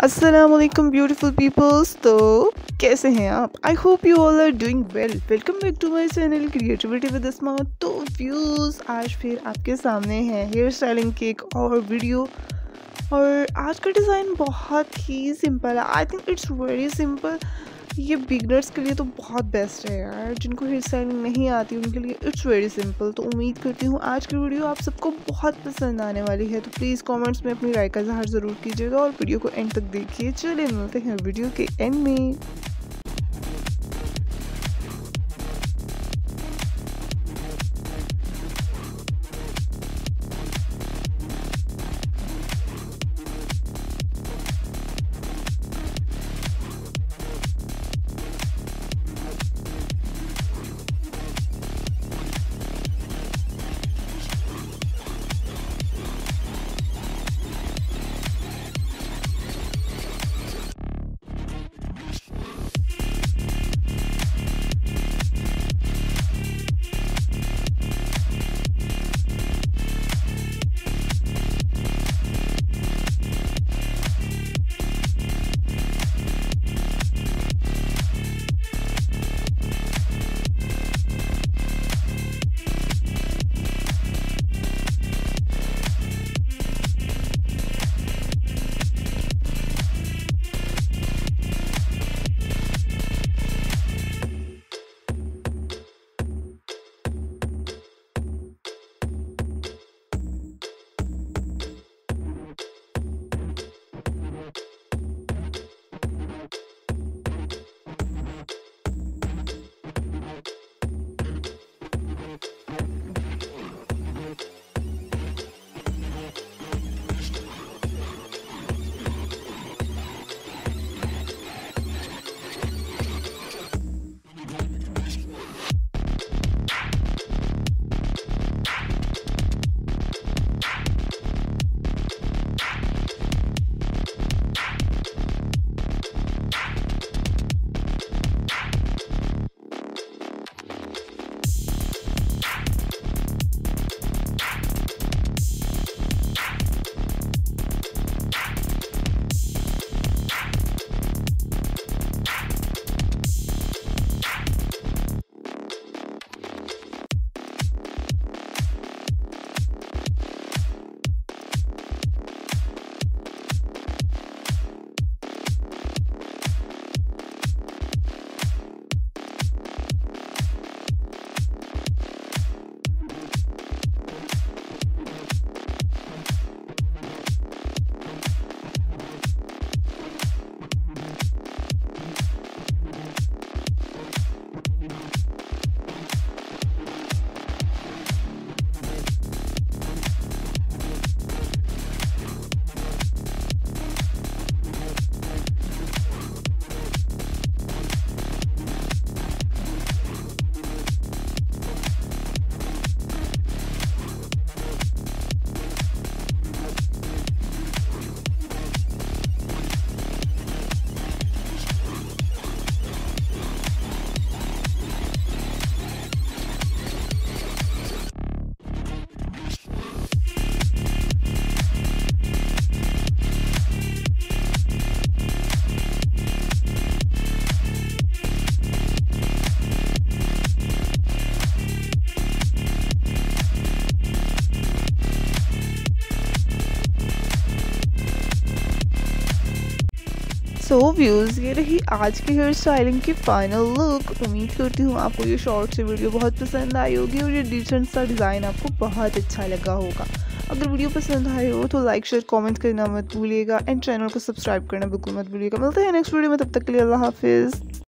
Assalamualaikum beautiful peoples। तो कैसे हैं आप? I hope you all are doing well. Welcome back to my channel creativity with Asma. तो views आज फिर आपके सामने है हेयर स्टाइलिंग की एक और वीडियो। और आज का डिज़ाइन बहुत ही सिंपल है। I think it's very simple. ये बिगनर्स के लिए तो बहुत बेस्ट है यार, जिनको हेयर स्टाइलिंग नहीं आती उनके लिए इट्स वेरी सिंपल। तो उम्मीद करती हूँ आज की वीडियो आप सबको बहुत पसंद आने वाली है। तो प्लीज़ कमेंट्स में अपनी राय का इज़हार ज़रूर कीजिएगा और वीडियो को एंड तक देखिए। चलिए मिलते हैं वीडियो के एंड में। सो व्यूज़ ये रही आज की हेयर स्टाइलिंग की फाइनल लुक। उम्मीद करती हूँ आपको ये शॉर्ट से वीडियो बहुत पसंद आई होगी और ये डिसेंट सा डिज़ाइन आपको बहुत अच्छा लगा होगा। अगर वीडियो पसंद आए हो तो लाइक शेयर कमेंट करना मत भूलिएगा एंड चैनल को सब्सक्राइब करना बिल्कुल मत भूलिएगा। मिलते हैं नेक्स्ट वीडियो में, तब तक के लिए अल्लाह हाफिज़।